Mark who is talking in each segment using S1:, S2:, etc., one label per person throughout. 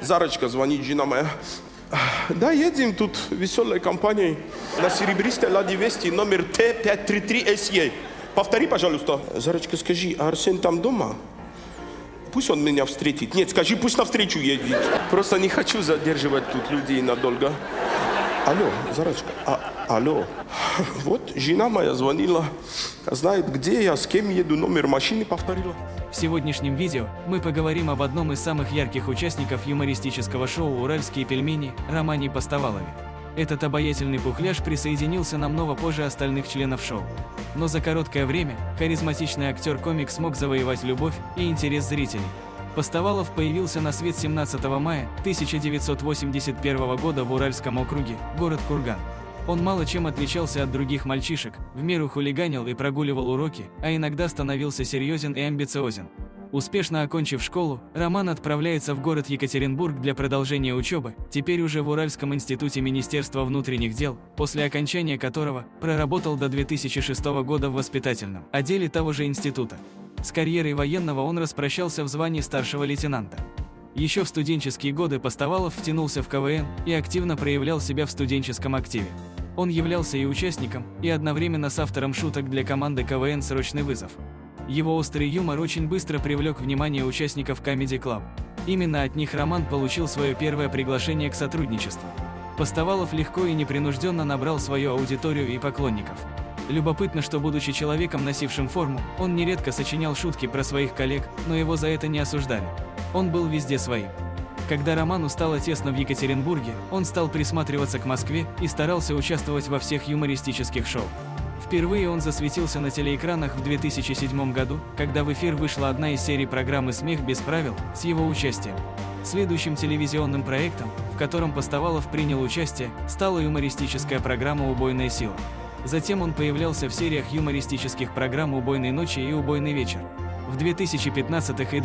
S1: Зарочка, звонит жена моя. Да, едем тут веселой компанией на серебристой Ладе Вести, номер Т-533СЕ. Повтори, пожалуйста. Зарочка, скажи, а Арсен там дома? Пусть он меня встретит. Нет, скажи, пусть навстречу едет. Просто не хочу задерживать тут людей надолго. Алло, Зарочка, алло. Вот, жена моя звонила, знает, где я, с кем еду, номер машины повторила.
S2: В сегодняшнем видео мы поговорим об одном из самых ярких участников юмористического шоу «Уральские пельмени» Романе Постовалове. Этот обаятельный пухляж присоединился намного позже остальных членов шоу. Но за короткое время харизматичный актер-комик смог завоевать любовь и интерес зрителей. Постовалов появился на свет 17 мая 1981 года в Уральском округе, город Курган. Он мало чем отличался от других мальчишек, в меру хулиганил и прогуливал уроки, а иногда становился серьезен и амбициозен. Успешно окончив школу, Роман отправляется в город Екатеринбург для продолжения учебы, теперь уже в Уральском институте Министерства внутренних дел, после окончания которого проработал до 2006 года в воспитательном отделе того же института. С карьерой военного он распрощался в звании старшего лейтенанта. Еще в студенческие годы Постовалов втянулся в КВН и активно проявлял себя в студенческом активе. Он являлся и участником, и одновременно с автором шуток для команды КВН «Срочный вызов». Его острый юмор очень быстро привлек внимание участников Comedy Club. Именно от них Роман получил свое первое приглашение к сотрудничеству. Постовалов легко и непринужденно набрал свою аудиторию и поклонников. Любопытно, что, будучи человеком, носившим форму, он нередко сочинял шутки про своих коллег, но его за это не осуждали. Он был везде своим. Когда Роману стало тесно в Екатеринбурге, он стал присматриваться к Москве и старался участвовать во всех юмористических шоу. Впервые он засветился на телеэкранах в 2007 году, когда в эфир вышла одна из серий программы «Смех без правил» с его участием. Следующим телевизионным проектом, в котором Постовалов принял участие, стала юмористическая программа «Убойная сила». Затем он появлялся в сериях юмористических программ «Убойной ночи» и «Убойный вечер». В 2015 и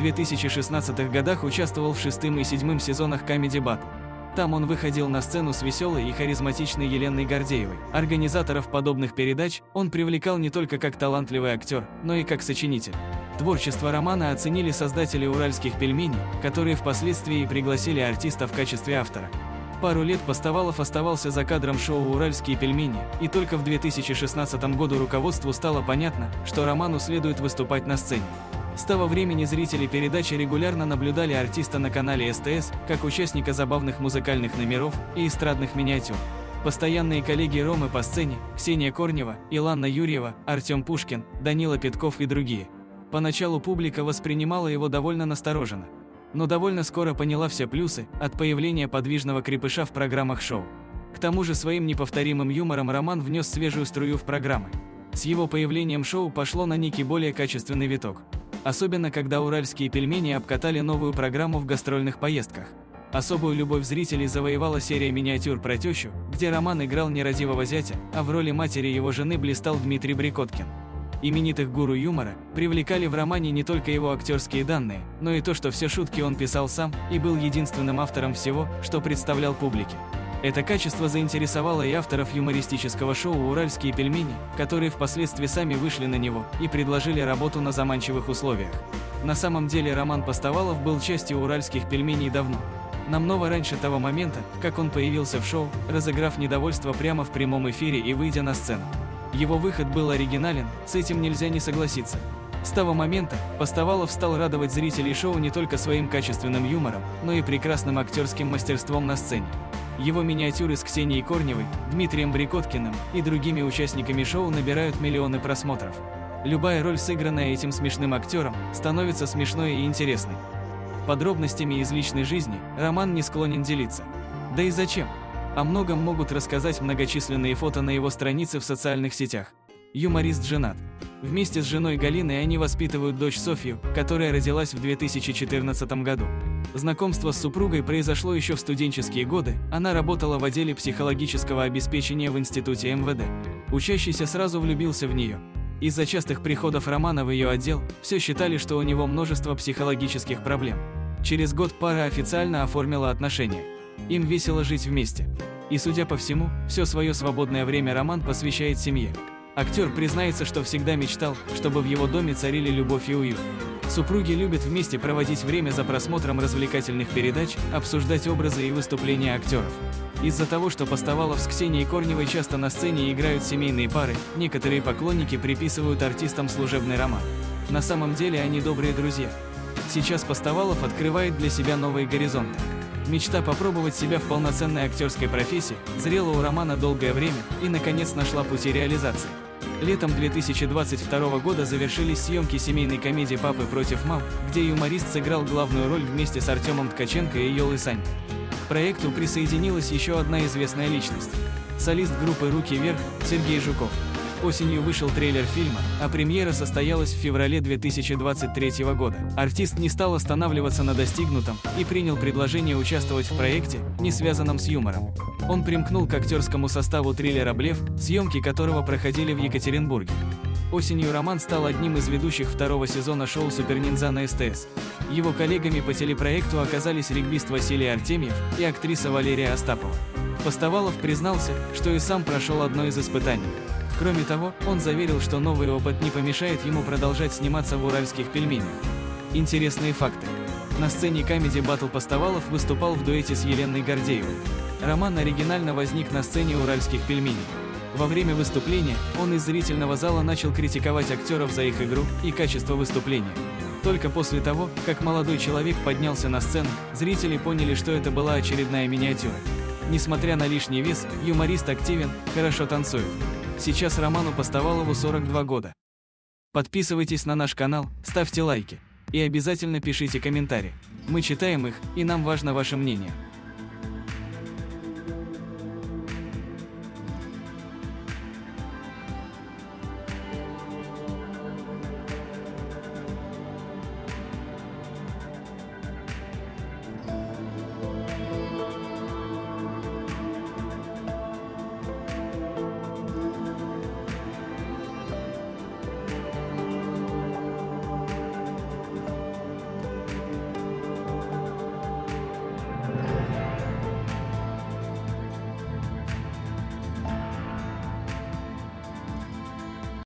S2: 2016 годах участвовал в 6 и 7 сезонах Comedy Battle. Там он выходил на сцену с веселой и харизматичной Еленой Гордеевой. Организаторов подобных передач он привлекал не только как талантливый актер, но и как сочинитель. Творчество Романа оценили создатели «Уральских пельменей», которые впоследствии пригласили артиста в качестве автора. Пару лет Постовалов оставался за кадром шоу «Уральские пельмени», и только в 2016 году руководству стало понятно, что Роману следует выступать на сцене. С того времени зрители передачи регулярно наблюдали артиста на канале СТС, как участника забавных музыкальных номеров и эстрадных миниатюр. Постоянные коллеги Ромы по сцене – Ксения Корнева, Илана Юрьева, Артем Пушкин, Данила Петков и другие. Поначалу публика воспринимала его довольно настороженно, но довольно скоро поняла все плюсы от появления подвижного крепыша в программах шоу. К тому же своим неповторимым юмором Роман внес свежую струю в программы. С его появлением шоу пошло на некий более качественный виток. Особенно, когда «Уральские пельмени» обкатали новую программу в гастрольных поездках. Особую любовь зрителей завоевала серия миниатюр про тещу, где Роман играл нерадивого зятя, а в роли матери его жены блистал Дмитрий Брикоткин. Именитых гуру юмора привлекали в романе не только его актерские данные, но и то, что все шутки он писал сам и был единственным автором всего, что представлял публике. Это качество заинтересовало и авторов юмористического шоу «Уральские пельмени», которые впоследствии сами вышли на него и предложили работу на заманчивых условиях. На самом деле Роман Постовалов был частью «Уральских пельменей» давно. Намного раньше того момента, как он появился в шоу, разыграв недовольство прямо в прямом эфире и выйдя на сцену. Его выход был оригинален, с этим нельзя не согласиться. С того момента Постовалов стал радовать зрителей шоу не только своим качественным юмором, но и прекрасным актерским мастерством на сцене. Его миниатюры с Ксенией Корневой, Дмитрием Брикоткиным и другими участниками шоу набирают миллионы просмотров. Любая роль, сыгранная этим смешным актером, становится смешной и интересной. Подробностями из личной жизни Роман не склонен делиться. Да и зачем? О многом могут рассказать многочисленные фото на его странице в социальных сетях. Юморист женат. Вместе с женой Галиной они воспитывают дочь Софью, которая родилась в 2014 году. Знакомство с супругой произошло еще в студенческие годы, она работала в отделе психологического обеспечения в институте МВД. Учащийся сразу влюбился в нее. Из-за частых приходов Романа в ее отдел, все считали, что у него множество психологических проблем. Через год пара официально оформила отношения. Им весело жить вместе. И, судя по всему, все свое свободное время Роман посвящает семье. Актер признается, что всегда мечтал, чтобы в его доме царили любовь и уют. Супруги любят вместе проводить время за просмотром развлекательных передач, обсуждать образы и выступления актеров. Из-за того, что Постовалов с Ксенией Корневой часто на сцене играют семейные пары, некоторые поклонники приписывают артистам служебный роман. На самом деле они добрые друзья. Сейчас Постовалов открывает для себя новые горизонты. Мечта попробовать себя в полноценной актерской профессии зрела у Романа долгое время и, наконец, нашла пути реализации. Летом 2022 года завершились съемки семейной комедии «Папы против мам», где юморист сыграл главную роль вместе с Артемом Ткаченко и Йолой Сань. К проекту присоединилась еще одна известная личность – солист группы «Руки вверх» Сергей Жуков. Осенью вышел трейлер фильма, а премьера состоялась в феврале 2023 года. Артист не стал останавливаться на достигнутом и принял предложение участвовать в проекте, не связанном с юмором. Он примкнул к актерскому составу триллера «Блеф», съемки которого проходили в Екатеринбурге. Осенью Роман стал одним из ведущих второго сезона шоу «Суперниндзя» на СТС. Его коллегами по телепроекту оказались регбист Василий Артемьев и актриса Валерия Остапова. Постовалов признался, что и сам прошел одно из испытаний. Кроме того, он заверил, что новый опыт не помешает ему продолжать сниматься в «Уральских пельменях». Интересные факты. На сцене Comedy Battle Постовалов выступал в дуэте с Еленой Гордеевой. Роман оригинально возник на сцене «Уральских пельменей». Во время выступления он из зрительного зала начал критиковать актеров за их игру и качество выступления. Только после того, как молодой человек поднялся на сцену, зрители поняли, что это была очередная миниатюра. Несмотря на лишний вес, юморист активен, хорошо танцует. Сейчас Роману Постовалову 42 года. Подписывайтесь на наш канал, ставьте лайки и обязательно пишите комментарии. Мы читаем их, и нам важно ваше мнение.